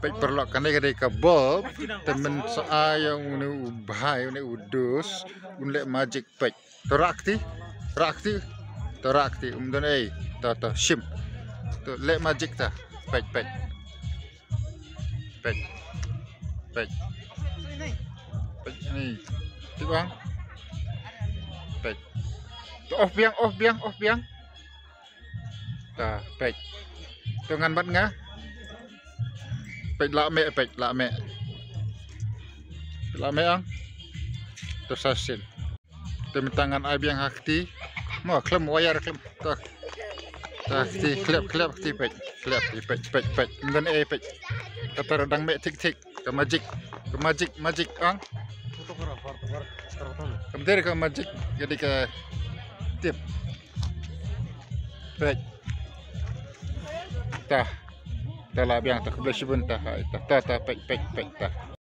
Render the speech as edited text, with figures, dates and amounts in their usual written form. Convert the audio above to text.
pek perlok kan dia ke bob temen saya uni ubhai uni udus unlek magic pek torakti umdan ta shim to lek magic ta pek pek ni tu bang pek to off biang ta pek to ngan bat nga pek la me ang to sasin tem tangan ai biang hakti mo klem wayar klem to hakti klep ti pek ngan pek ta dang me tik ke magic ang kemudian ke magic jadi ke tip pek ta la biang ta kebelah sebentar ta pek ta